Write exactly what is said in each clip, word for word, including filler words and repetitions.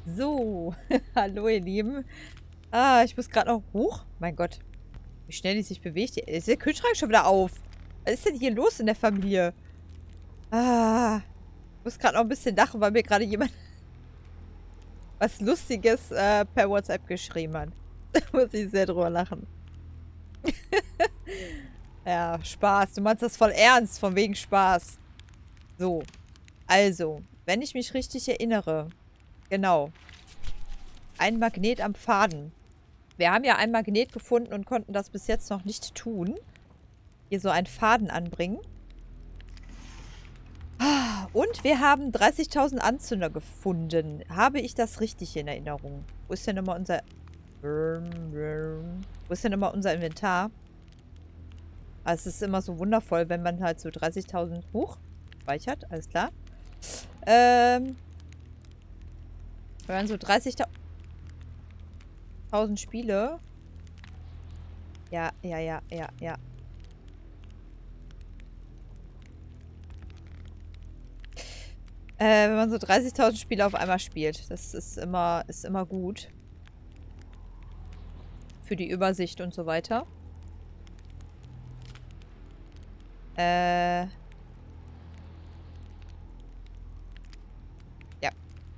So, hallo ihr Lieben. Ah, ich muss gerade noch hoch. Mein Gott, wie schnell die sich bewegt. Ist der Kühlschrank schon wieder auf? Was ist denn hier los in der Familie? Ah, ich muss gerade noch ein bisschen lachen, weil mir gerade jemand was Lustiges äh, per WhatsApp geschrieben hat. Da muss ich sehr drüber lachen. Ja, Spaß. Du meinst das voll ernst, von wegen Spaß. So, also, wenn ich mich richtig erinnere. Genau. Ein Magnet am Faden. Wir haben ja ein Magnet gefunden und konnten das bis jetzt noch nicht tun. Hier so einen Faden anbringen. Und wir haben dreißigtausend Anzünder gefunden. Habe ich das richtig in Erinnerung? Wo ist denn immer unser... Wo ist denn immer unser Inventar? Also es ist immer so wundervoll, wenn man halt so dreißigtausend hoch speichert. Alles klar. Ähm... Wir haben so dreißigtausend Spiele. Ja, ja, ja, ja, ja. Äh, wenn man so dreißigtausend Spiele auf einmal spielt. Das ist immer, ist immer gut. Für die Übersicht und so weiter. Äh. Ja.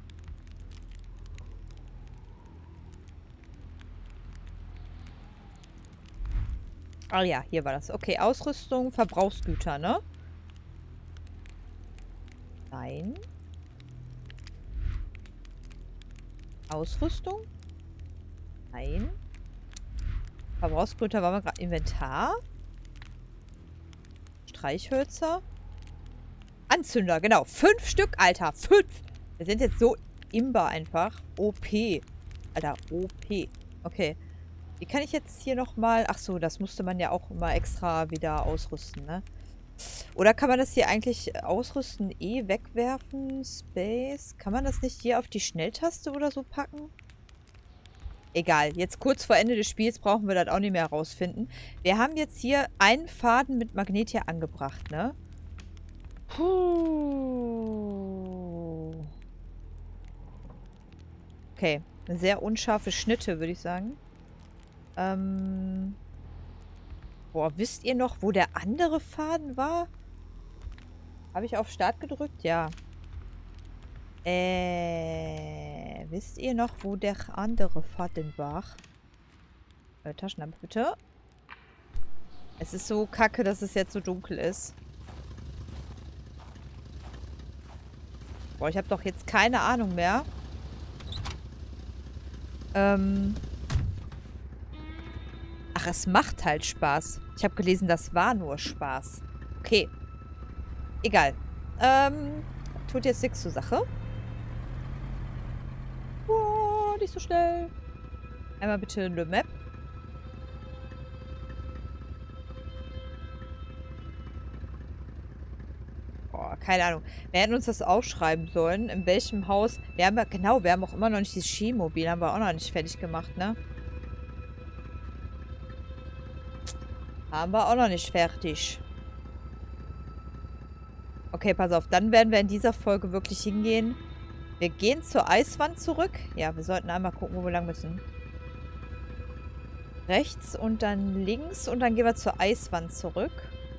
Ah ja, hier war das. Okay, Ausrüstung, Verbrauchsgüter, ne? Nein. Ausrüstung? Nein. Verbrauchsgüter waren wir gerade. Inventar? Streichhölzer? Anzünder, genau. Fünf Stück, Alter. Fünf! Wir sind jetzt so imbar einfach. O P. Alter, O P. Okay. Wie kann ich jetzt hier nochmal... Ach so, das musste man ja auch immer extra wieder ausrüsten, ne? Oder kann man das hier eigentlich ausrüsten, E wegwerfen, Space? Kann man das nicht hier auf die Schnelltaste oder so packen? Egal, jetzt kurz vor Ende des Spiels brauchen wir das auch nicht mehr herausfinden. Wir haben jetzt hier einen Faden mit Magnet hier angebracht, ne? Puh. Okay, sehr unscharfe Schnitte, würde ich sagen. Ähm... Boah, wisst ihr noch, wo der andere Faden war? Habe ich auf Start gedrückt? Ja. Äh, wisst ihr noch, wo der andere Faden war? Äh, Taschenlampe bitte. Es ist so kacke, dass es jetzt so dunkel ist. Boah, ich habe doch jetzt keine Ahnung mehr. Ähm... Ach, es macht halt Spaß. Ich habe gelesen, das war nur Spaß. Okay. Egal. Ähm, tut jetzt nichts zur Sache. Oh, nicht so schnell. Einmal bitte eine Map. Oh, keine Ahnung. Wir hätten uns das aufschreiben sollen. In welchem Haus. Wir haben ja, genau, wir haben auch immer noch nicht das Skimobil. Haben wir auch noch nicht fertig gemacht, ne? Haben wir auch noch nicht fertig. Okay, pass auf. Dann werden wir in dieser Folge wirklich hingehen. Wir gehen zur Eiswand zurück. Ja, wir sollten einmal gucken, wo wir lang müssen. Rechts und dann links. Und dann gehen wir zur Eiswand zurück.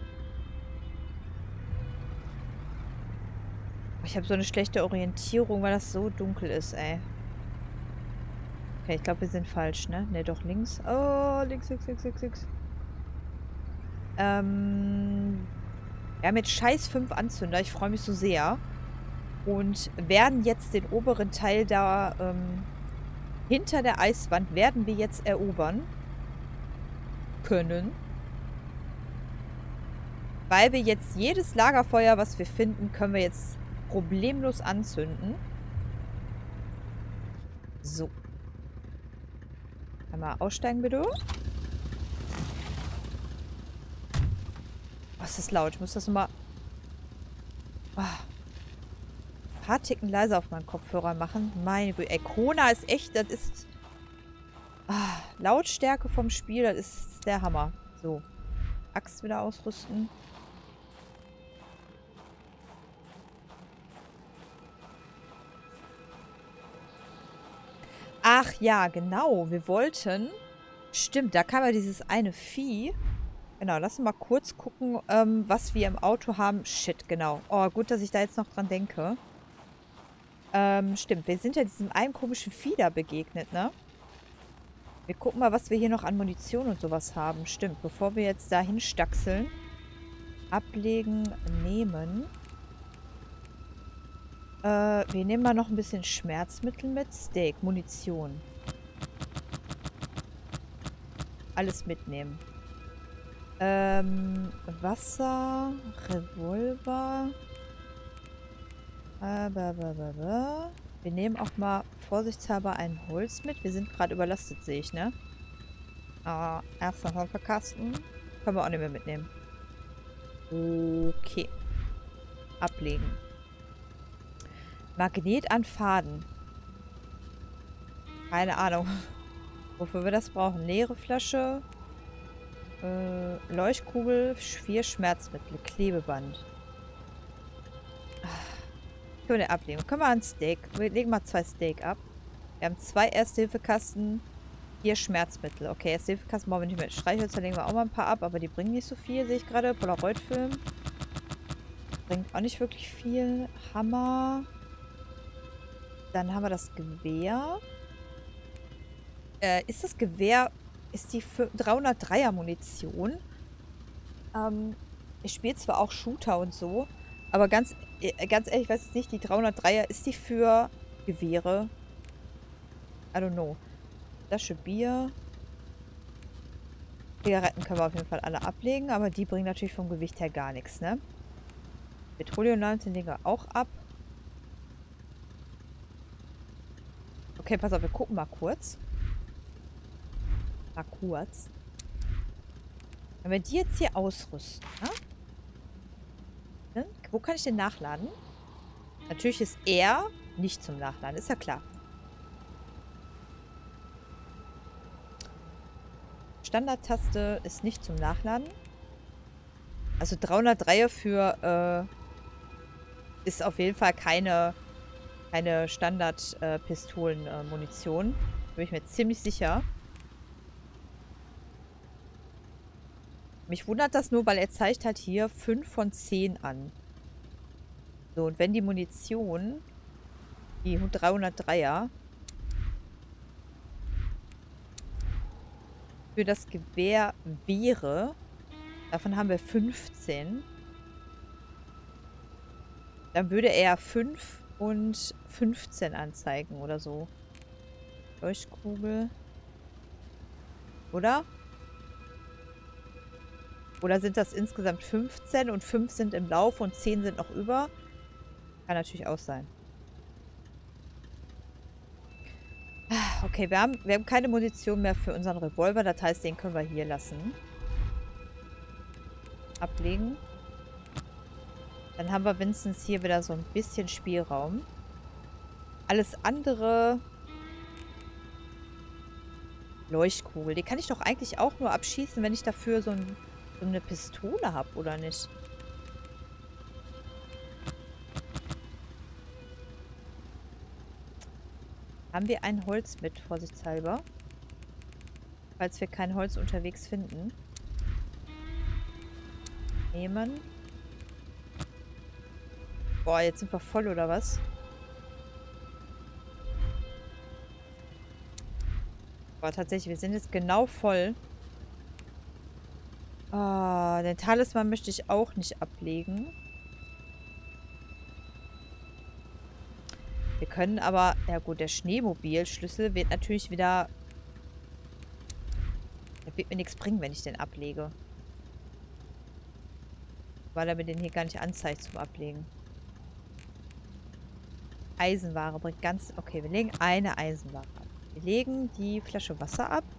Ich habe so eine schlechte Orientierung, weil das so dunkel ist, ey. Okay, ich glaube, wir sind falsch, ne? Ne, doch links. Oh, links, links, links, links, links. Ähm, wir haben jetzt scheiß fünf Anzünder. Ich freue mich so sehr. Und werden jetzt den oberen Teil da ähm, hinter der Eiswand werden wir jetzt erobern können. Weil wir jetzt jedes Lagerfeuer, was wir finden, können wir jetzt problemlos anzünden. So. Einmal aussteigen, bitte. Was ist laut? Ich muss das nochmal... Oh. Ein paar Ticken leiser auf meinen Kopfhörer machen. Meine Güte. Ey, Kona ist echt... Das ist... Ah, Lautstärke vom Spiel, das ist der Hammer. So. Axt wieder ausrüsten. Ach ja, genau. Wir wollten... Stimmt, da kam ja dieses eine Vieh. Genau, lass uns mal kurz gucken, ähm, was wir im Auto haben. Shit, genau. Oh, gut, dass ich da jetzt noch dran denke. Ähm, stimmt, wir sind ja diesem einen komischen Vieh da begegnet, ne? Wir gucken mal, was wir hier noch an Munition und sowas haben. Stimmt, bevor wir jetzt da hinstaxeln. Ablegen, nehmen. Äh, wir nehmen mal noch ein bisschen Schmerzmittel mit. Steak, Munition. Alles mitnehmen. Ähm, Wasser, Revolver. Äh, ba, ba, ba, ba. Wir nehmen auch mal vorsichtshalber ein Holz mit. Wir sind gerade überlastet, sehe ich, ne? Ah, erster Hilfekasten. Können wir auch nicht mehr mitnehmen. Okay. Ablegen. Magnet an Faden. Keine Ahnung, wofür wir das brauchen. Leere Flasche. Äh, Leuchtkugel, vier Schmerzmittel, Klebeband. Können wir ablegen. Können wir ein Steak. Wir legen mal zwei Steak ab. Wir haben zwei Erste-Hilfe-Kasten. Vier Schmerzmittel. Okay, Erste-Hilfe-Kasten brauchen wir nicht mehr. Streichhölzer legen wir auch mal ein paar ab, aber die bringen nicht so viel, sehe ich gerade. Polaroid-Film. Bringt auch nicht wirklich viel. Hammer. Dann haben wir das Gewehr. Äh, ist das Gewehr... Ist die dreihundertdreier Munition? Ähm, ich spiele zwar auch Shooter und so, aber ganz, äh, ganz ehrlich, ich weiß jetzt nicht, die dreihundertdreier, ist die für Gewehre? I don't know. Flasche Bier. Zigaretten können wir auf jeden Fall alle ablegen, aber die bringen natürlich vom Gewicht her gar nichts, ne? Petroleumlampen legen wir auch ab. Okay, pass auf, wir gucken mal kurz. Mal kurz. Wenn wir die jetzt hier ausrüsten, ne? Wo kann ich den nachladen? Natürlich ist er nicht zum Nachladen, ist ja klar. Standardtaste ist nicht zum Nachladen. Also dreihundertdreier für äh, ist auf jeden Fall keine, keine Standard-Pistolen-Munition. Äh, Bin ich mir ziemlich sicher. Mich wundert das nur, weil er zeigt halt hier fünf von zehn an. So, und wenn die Munition, die dreihundertdreier, für das Gewehr wäre, davon haben wir fünfzehn, dann würde er fünf und fünfzehn anzeigen oder so. Leuchtkugel. Oder? Oder sind das insgesamt fünfzehn und fünf sind im Lauf und zehn sind noch über? Kann natürlich auch sein. Okay, wir haben, wir haben keine Munition mehr für unseren Revolver. Das heißt, den können wir hier lassen. Ablegen. Dann haben wir wenigstens hier wieder so ein bisschen Spielraum. Alles andere... Leuchtkugel. Die kann ich doch eigentlich auch nur abschießen, wenn ich dafür so ein... so eine Pistole habe, oder nicht? Haben wir ein Holz mit, vorsichtshalber? Falls wir kein Holz unterwegs finden. Nehmen. Boah, jetzt sind wir voll, oder was? Boah, tatsächlich, wir sind jetzt genau voll. Ah, den Talisman möchte ich auch nicht ablegen. Wir können aber... Ja gut, der Schneemobilschlüssel wird natürlich wieder... Der wird mir nichts bringen, wenn ich den ablege. Weil er mir den hier gar nicht anzeigt zum Ablegen. Eisenware bringt ganz... Okay, wir legen eine Eisenware ab. Wir legen die Flasche Wasser ab.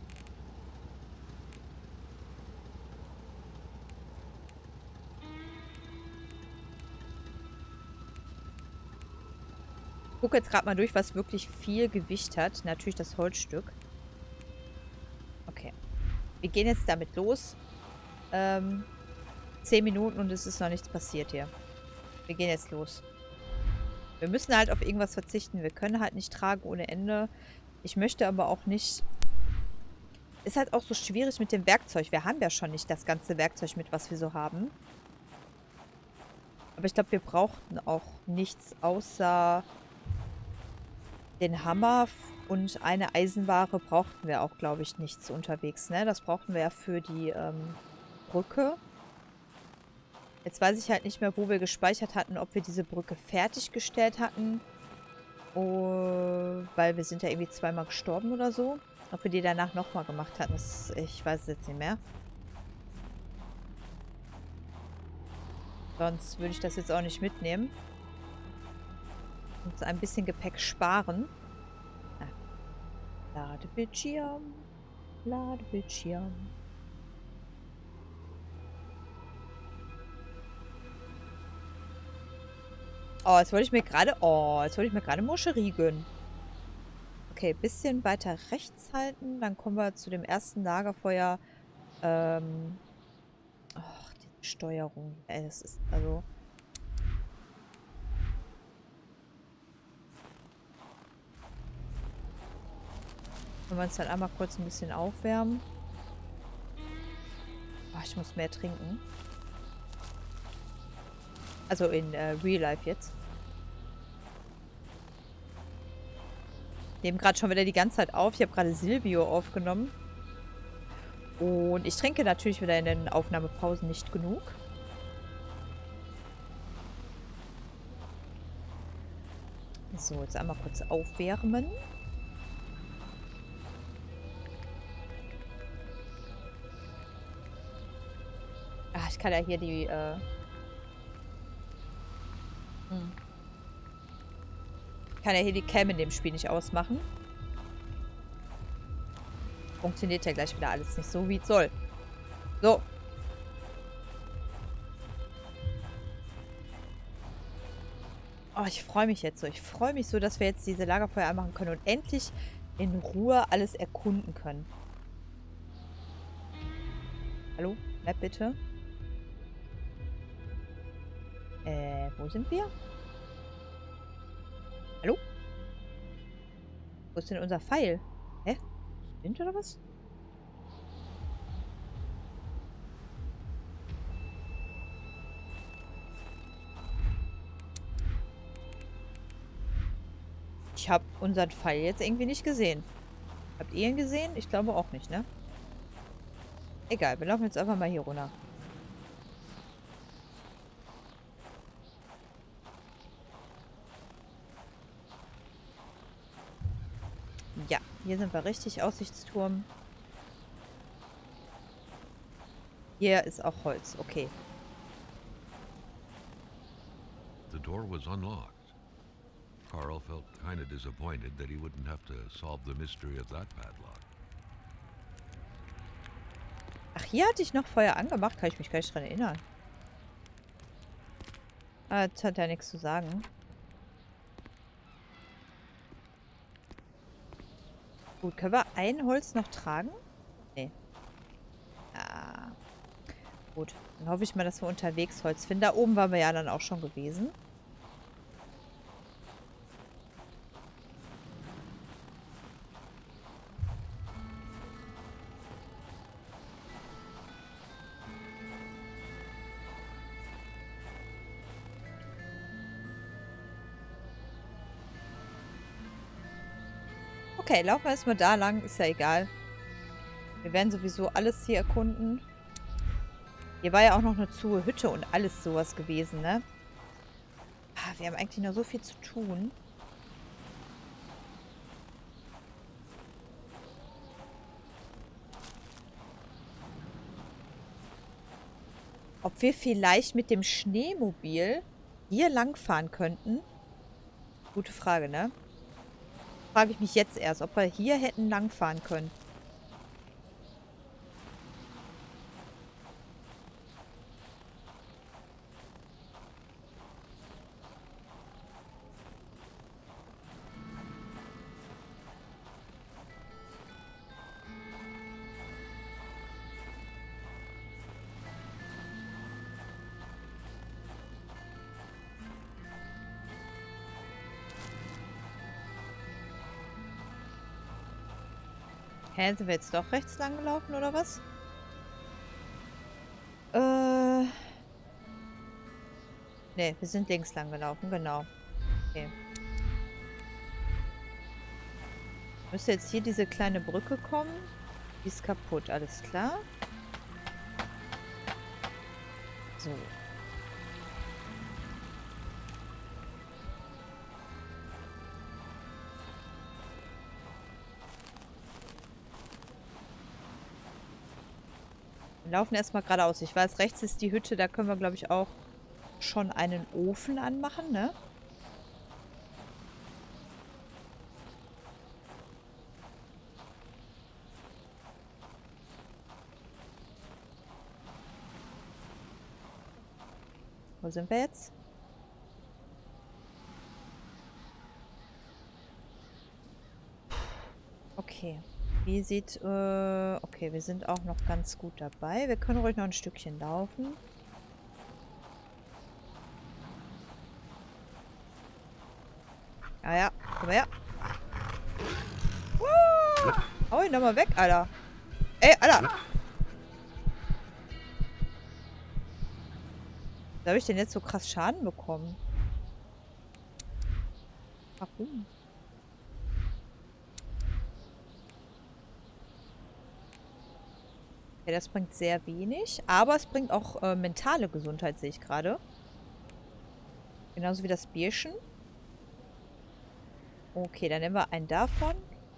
Ich gucke jetzt gerade mal durch, was wirklich viel Gewicht hat. Natürlich das Holzstück. Okay. Wir gehen jetzt damit los. Ähm, zehn Minuten und es ist noch nichts passiert hier. Wir gehen jetzt los. Wir müssen halt auf irgendwas verzichten. Wir können halt nicht tragen ohne Ende. Ich möchte aber auch nicht... Ist halt auch so schwierig mit dem Werkzeug. Wir haben ja schon nicht das ganze Werkzeug mit, was wir so haben. Aber ich glaube, wir brauchten auch nichts außer den Hammer und eine Eisenware brauchten wir auch, glaube ich, nichts unterwegs, ne? Das brauchten wir ja für die ähm, Brücke. Jetzt weiß ich halt nicht mehr, wo wir gespeichert hatten, ob wir diese Brücke fertiggestellt hatten. Oh, weil wir sind ja irgendwie zweimal gestorben oder so. Ob wir die danach nochmal gemacht hatten, das, ich weiß es jetzt nicht mehr. Sonst würde ich das jetzt auch nicht mitnehmen. Und ein bisschen Gepäck sparen. Ah. Ladebildschirm. Ladebildschirm. Oh, jetzt wollte ich mir gerade... Oh, jetzt wollte ich mir gerade Moscherie gönnen. Okay, bisschen weiter rechts halten. Dann kommen wir zu dem ersten Lagerfeuer. Ähm... Ach, die Steuerung. Ey, das ist... Also... Wenn wir uns dann einmal kurz ein bisschen aufwärmen. Oh, ich muss mehr trinken. Also in äh, Real Life jetzt. Nehmen gerade schon wieder die ganze Zeit auf. Ich habe gerade Silvio aufgenommen. Und ich trinke natürlich wieder in den Aufnahmepausen nicht genug. So, jetzt einmal kurz aufwärmen. Ah, ich kann ja hier die... Äh hm. Ich kann ja hier die Cam in dem Spiel nicht ausmachen. Funktioniert ja gleich wieder alles nicht so, wie es soll. So. Oh, ich freue mich jetzt so. Ich freue mich so, dass wir jetzt diese Lagerfeuer anmachen können und endlich in Ruhe alles erkunden können. Hallo? Bleib bitte. Äh, wo sind wir? Hallo? Wo ist denn unser Pfeil? Hä? Wind oder was? Ich habe unseren Pfeil jetzt irgendwie nicht gesehen. Habt ihr ihn gesehen? Ich glaube auch nicht, ne? Egal, wir laufen jetzt einfach mal hier runter. Ja, hier sind wir richtig. Aussichtsturm. Hier ist auch Holz. Okay. The door was unlocked. Carl felt kind of disappointed that he wouldn't have to solve the mystery of that padlock. Ach, hier hatte ich noch Feuer angemacht. Kann ich mich gar nicht dran erinnern. Ah, das hat ja nichts zu sagen. Gut, können wir ein Holz noch tragen? Nee. Ah. Gut, dann hoffe ich mal, dass wir unterwegs Holz finden. Da oben waren wir ja dann auch schon gewesen. Okay, laufen wir erstmal da lang. Ist ja egal. Wir werden sowieso alles hier erkunden. Hier war ja auch noch eine zu Hütte und alles sowas gewesen, ne? Ah, wir haben eigentlich noch so viel zu tun. Ob wir vielleicht mit dem Schneemobil hier langfahren könnten? Gute Frage, ne? Frage ich mich jetzt erst, ob wir hier hätten langfahren können. Hä, sind wir jetzt doch rechts lang gelaufen, oder was? Äh. Ne, wir sind links lang gelaufen, genau. Okay. Müsste jetzt hier diese kleine Brücke kommen. Die ist kaputt, alles klar. So. Wir laufen erstmal geradeaus. Ich weiß, rechts ist die Hütte, da können wir, glaube ich, auch schon einen Ofen anmachen, ne? Wo sind wir jetzt? Okay. Wie sieht... Äh, okay, wir sind auch noch ganz gut dabei. Wir können ruhig noch ein Stückchen laufen. Ja, ja. Komm her. Uh, hau ihn doch mal weg, Alter. Ey, Alter. Da habe ich denn jetzt so krass Schaden bekommen? Warum? Okay, das bringt sehr wenig. Aber es bringt auch äh, mentale Gesundheit, sehe ich gerade. Genauso wie das Bierchen. Okay, dann nehmen wir einen davon.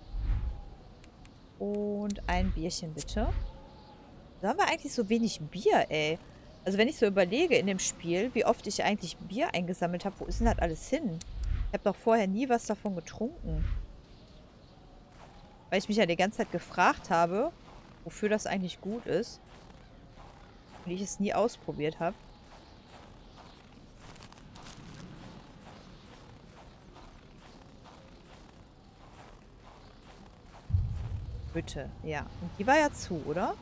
Und ein Bierchen, bitte. Da haben wir eigentlich so wenig Bier, ey. Also wenn ich so überlege in dem Spiel, wie oft ich eigentlich Bier eingesammelt habe, wo ist denn das alles hin? Ich habe doch vorher nie was davon getrunken. Weil ich mich ja die ganze Zeit gefragt habe, wofür das eigentlich gut ist. Und ich es nie ausprobiert habe. Hütte, ja. Und die war ja zu, oder?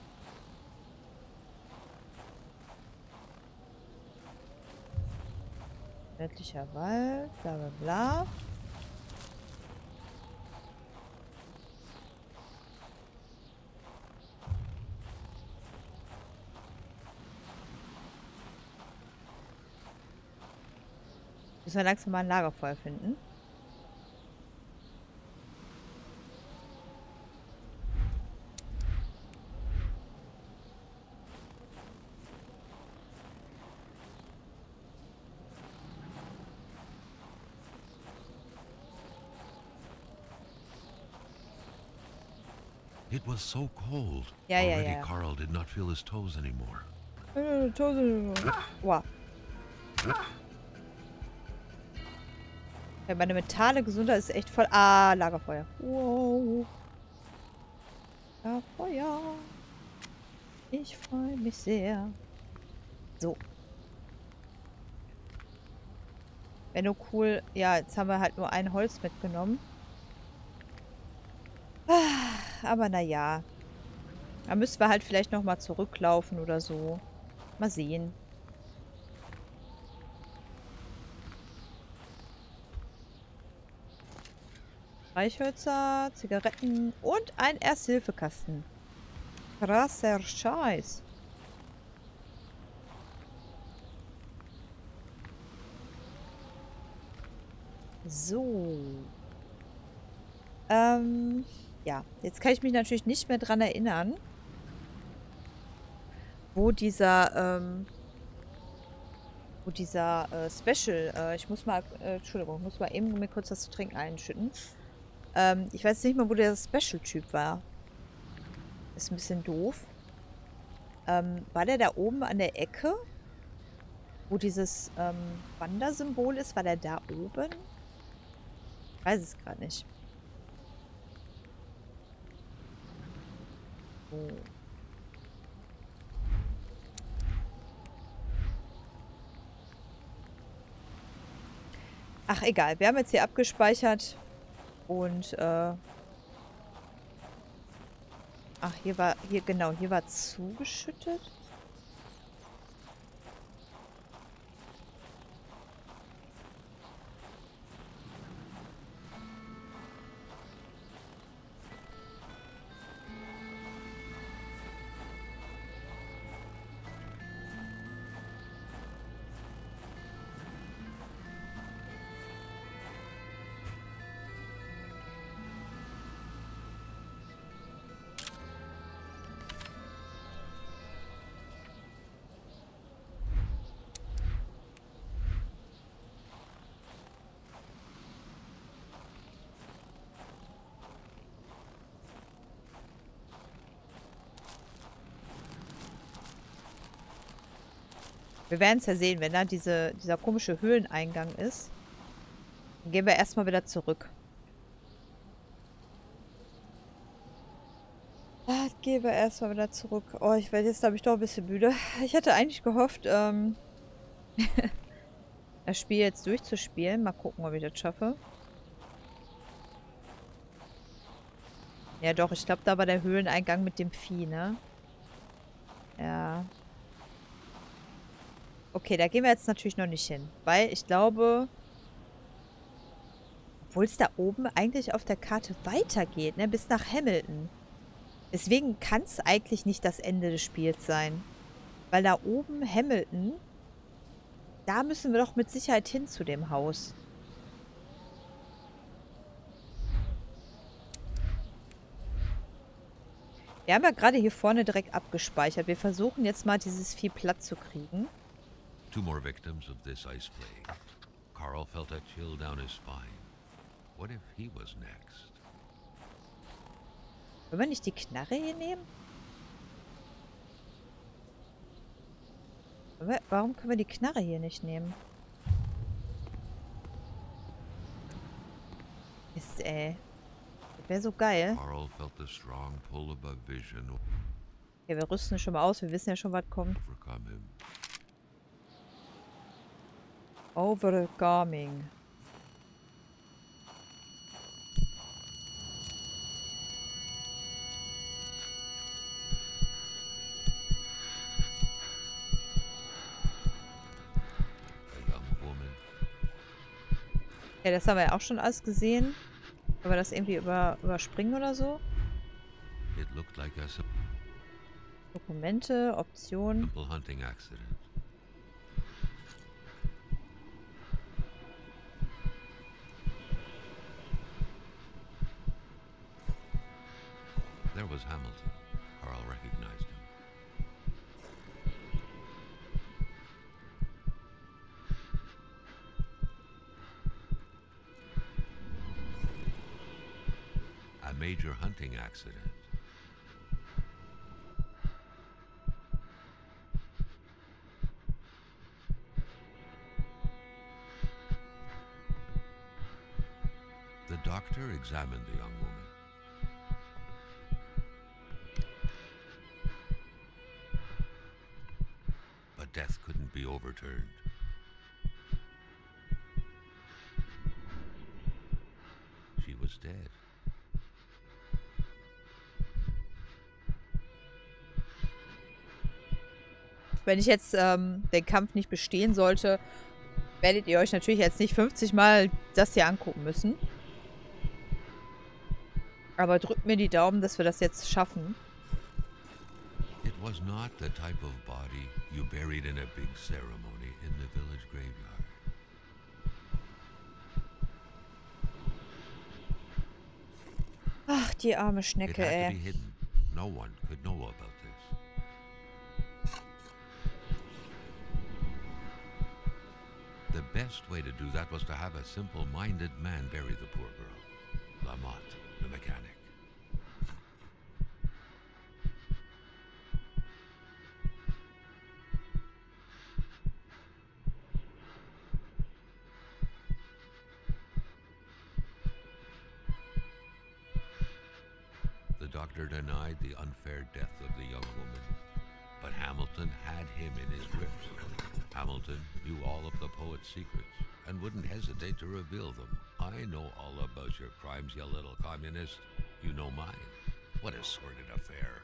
Nördlicher Wald, bla bla bla. Müssen wir langsam mal ein Lagerfeuer finden. It was so cold. Ja, ja, Already ja. Carl did not feel his toes anymore. Wow. Ja, meine mentale Gesundheit ist echt voll... Ah, Lagerfeuer. Wow. Lagerfeuer. Ich freue mich sehr. So. Wäre nur cool. Ja, jetzt haben wir halt nur ein Holz mitgenommen. Aber naja. Da müssen wir halt vielleicht nochmal zurücklaufen oder so. Mal sehen. Streichhölzer, Zigaretten und ein Erste-Hilfe-Kasten. Krasser Scheiß. So. Ähm, ja. Jetzt kann ich mich natürlich nicht mehr dran erinnern, wo dieser, ähm, wo dieser äh, Special, äh, ich muss mal, äh, Entschuldigung, ich muss mal eben mir kurz was zu trinken einschütten. Ähm, ich weiß nicht mal, wo der Special-Typ war. Ist ein bisschen doof. Ähm, war der da oben an der Ecke? Wo dieses ähm, Wandersymbol ist? War der da oben? Ich weiß es gerade nicht. Oh. Ach, egal. Wir haben jetzt hier abgespeichert. Und, äh... Ach, hier war... Hier, genau. Hier war zugeschüttet. Wir werden es ja sehen, wenn da diese, dieser komische Höhleneingang ist. Dann gehen wir erstmal wieder zurück. Dann gehen wir erstmal wieder zurück. Oh, ich werde jetzt, glaube ich, doch ein bisschen müde. Ich hatte eigentlich gehofft, ähm, das Spiel jetzt durchzuspielen. Mal gucken, ob ich das schaffe. Ja, doch, ich glaube, da war der Höhleneingang mit dem Vieh, ne? Ja. Okay, da gehen wir jetzt natürlich noch nicht hin. Weil ich glaube, obwohl es da oben eigentlich auf der Karte weitergeht, ne? Bis nach Hamilton. Deswegen kann es eigentlich nicht das Ende des Spiels sein. Weil da oben Hamilton, da müssen wir doch mit Sicherheit hin zu dem Haus. Wir haben ja gerade hier vorne direkt abgespeichert. Wir versuchen jetzt mal, dieses Vieh platt zu kriegen. Two more victims of this ice plague. Carl felt a chill down his spine. What if he was next? Wollen wir nicht die Knarre hier nehmen? Warum können wir die Knarre hier nicht nehmen? Ist, ey. Das wäre so geil. Carl felt the strong pull of a vision. Ja, wir rüsten schon mal aus. Wir wissen ja schon, was kommt. Overcome him. Overcoming. A young woman. Ja, das haben wir ja auch schon alles gesehen. Können wir das irgendwie über, überspringen oder so? It looked like a sim- Dokumente, Optionen. simple hunting accident. There was Hamilton. Carl recognized him. A major hunting accident. The doctor examined the young woman. But death couldn't be overturned. She was dead. Wenn ich jetzt ähm, den Kampf nicht bestehen sollte, werdet ihr euch natürlich jetzt nicht fünfzig Mal das hier angucken müssen. Aber drückt mir die Daumen, dass wir das jetzt schaffen. It was not the type of body you buried in a big ceremony in the village graveyard. Ach, die arme It Schnecke, had to ey. be hidden. No one could know about this. The best way to do that was to have a simple-minded man bury the poor girl. Lamotte, the mechanic. The doctor denied the unfair death of the young woman, but Hamilton had him in his grips. Hamilton knew all of the poet's secrets and wouldn't hesitate to reveal them. I know all about your crimes, you little communist. You know mine. What a sordid affair.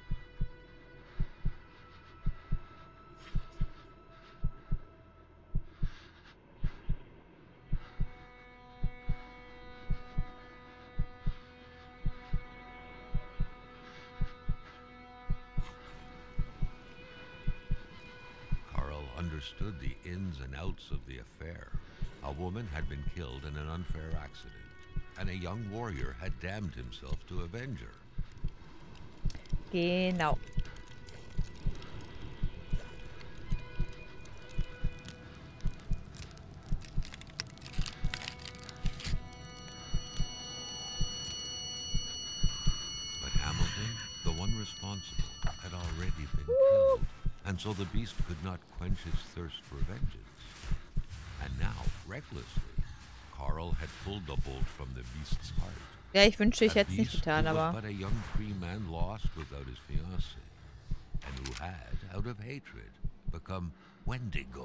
Carl understood the ins and outs of the affair. A woman had been killed in an unfair accident, and a young warrior had damned himself to avenge her. Genau. But Hamilton, the one responsible, had already been killed. and so the beast could not quench its thirst for vengeance. And now, recklessly, Carl had pulled the bolt from the beast's heart. Ja, ich wünschte, ich A hätte es nicht beast getan, who was aber... but a young free man lost without his fiancée, and who had, out of hatred, become Wendigo.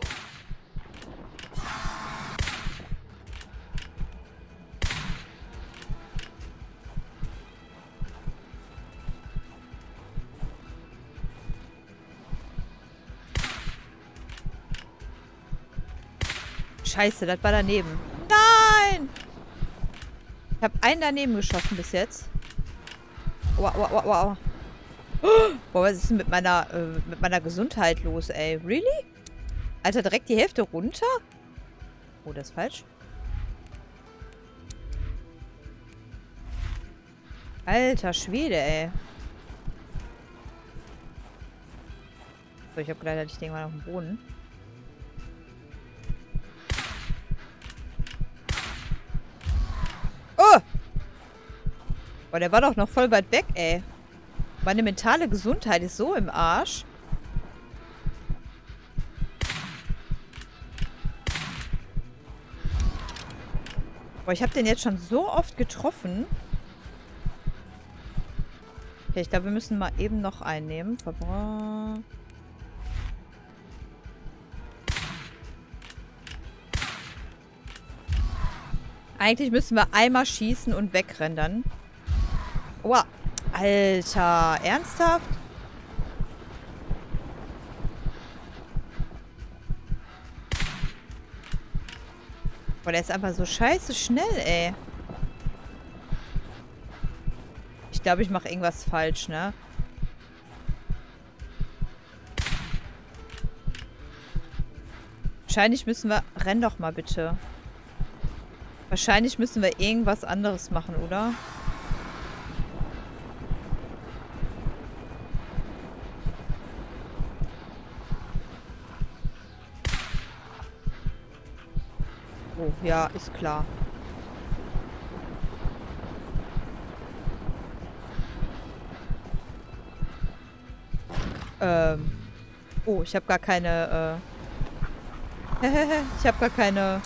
Scheiße, das war daneben. Nein! Ich habe einen daneben geschossen bis jetzt. Wow, wow, wow, wow. Boah, was ist denn mit meiner, äh, mit meiner Gesundheit los, ey? Really? Alter, direkt die Hälfte runter? Oh, das ist falsch. Alter Schwede, ey. So, ich habe gedacht, ich denke mal auf dem Boden. Oh! Boah, der war doch noch voll weit weg, ey. Meine mentale Gesundheit ist so im Arsch. Boah, ich habe den jetzt schon so oft getroffen. Okay, ich glaube, wir müssen mal eben noch einnehmen. Verbra Eigentlich müssen wir einmal schießen und wegrennen. Wow. Alter, ernsthaft? Boah, der ist einfach so scheiße schnell, ey. Ich glaube, ich mache irgendwas falsch, ne? Wahrscheinlich müssen wir... Renn doch mal bitte. Wahrscheinlich müssen wir irgendwas anderes machen, oder? Oh, ja, ist klar. Ähm. Oh, ich habe gar keine, äh... ich habe gar keine...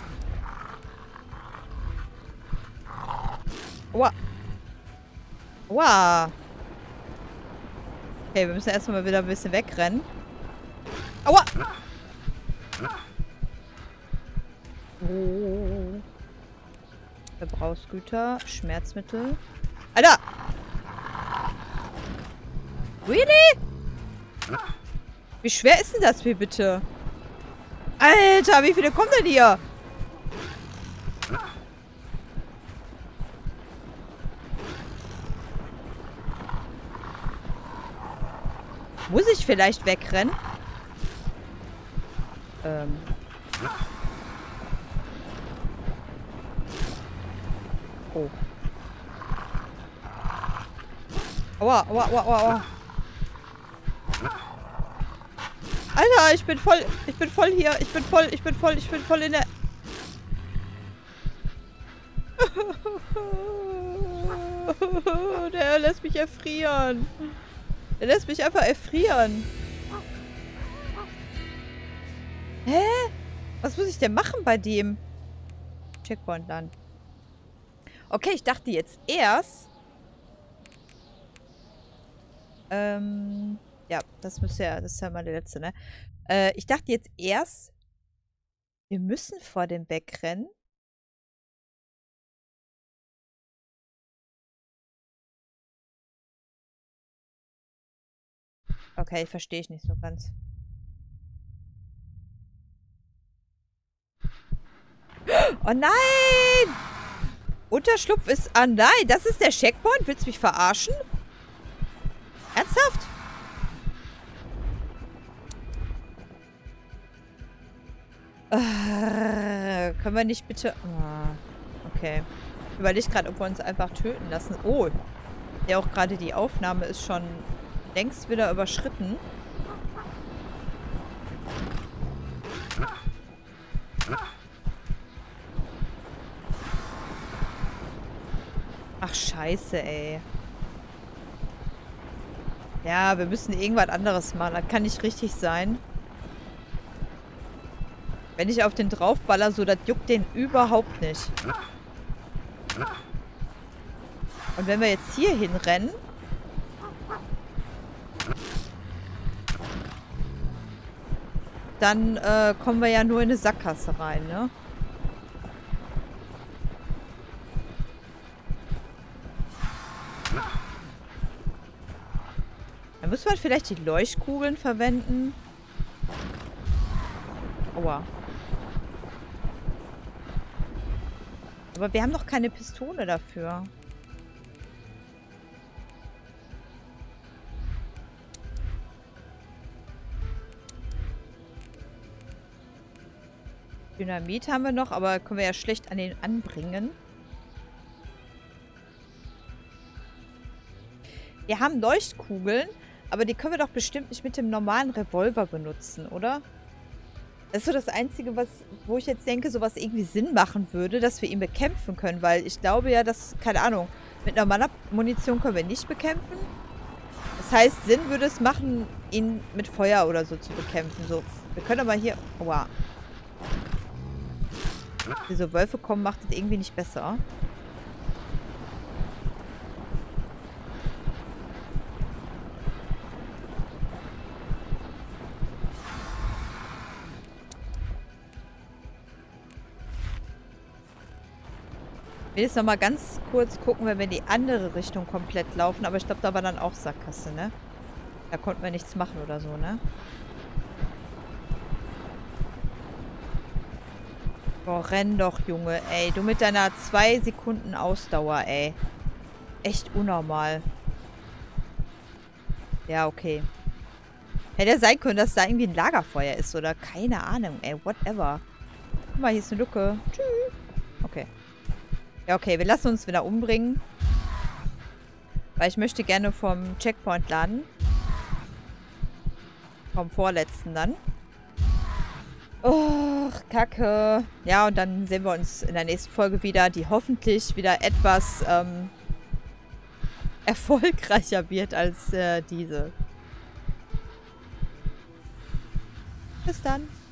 Wow. Wow. Okay, wir müssen erstmal wieder ein bisschen wegrennen. Aua! Oh. Verbrauchsgüter, Schmerzmittel. Alter! Really? Wie schwer ist denn das hier bitte? Alter, wie viele kommen denn hier? Muss ich vielleicht wegrennen? Ähm. Oh. Aua, aua, aua, aua, aua. Alter, ich bin voll, ich bin voll hier. Ich bin voll, ich bin voll, ich bin voll in der... Der lässt mich erfrieren. Der lässt mich einfach erfrieren. Hä? Was muss ich denn machen bei dem? Checkpoint dann. Okay, ich dachte jetzt erst... Ähm... Ja, das müsste ja... Das ist ja mal der letzte, ne? Äh, ich dachte jetzt erst... Wir müssen vor dem wegrennen. Okay, verstehe ich nicht so ganz. Oh nein! Unterschlupf ist... Ah nein, das ist der Checkpoint? Willst du mich verarschen? Ernsthaft? Äh, können wir nicht bitte... Oh, okay. Ich überlege gerade, ob wir uns einfach töten lassen. Oh, ja auch gerade die Aufnahme ist schon längst wieder überschritten. Ach, scheiße, ey. Ja, wir müssen irgendwas anderes machen. Das kann nicht richtig sein. Wenn ich auf den draufballer, so, das juckt den überhaupt nicht. Und wenn wir jetzt hier hinrennen... Dann äh, kommen wir ja nur in eine Sackgasse rein, ne? Dann müssen wir vielleicht die Leuchtkugeln verwenden. Aua. Aber wir haben doch keine Pistole dafür. Dynamit haben wir noch, aber können wir ja schlecht an den anbringen. Wir haben Leuchtkugeln, aber die können wir doch bestimmt nicht mit dem normalen Revolver benutzen, oder? Das ist so das Einzige, was, wo ich jetzt denke, so was irgendwie Sinn machen würde, dass wir ihn bekämpfen können, weil ich glaube ja, dass, keine Ahnung, mit normaler Munition können wir nicht bekämpfen. Das heißt, Sinn würde es machen, ihn mit Feuer oder so zu bekämpfen. So, wir können aber hier... Aua. Diese Wölfe kommen, macht das irgendwie nicht besser. Ich will jetzt noch mal ganz kurz gucken, wenn wir in die andere Richtung komplett laufen. Aber ich glaube, da war dann auch Sackgasse, ne? Da konnten wir nichts machen oder so, ne? Boah, renn doch, Junge, ey. Du mit deiner zwei Sekunden Ausdauer, ey. Echt unnormal. Ja, okay. Hätte ja sein können, dass da irgendwie ein Lagerfeuer ist oder keine Ahnung, ey. Whatever. Guck mal, hier ist eine Lücke. Tschüss. Okay. Ja, okay, wir lassen uns wieder umbringen. Weil ich möchte gerne vom Checkpoint laden. Vom vorletzten dann. Oh, Kacke. Ja, und dann sehen wir uns in der nächsten Folge wieder, die hoffentlich wieder etwas ähm, erfolgreicher wird als äh, diese. Bis dann.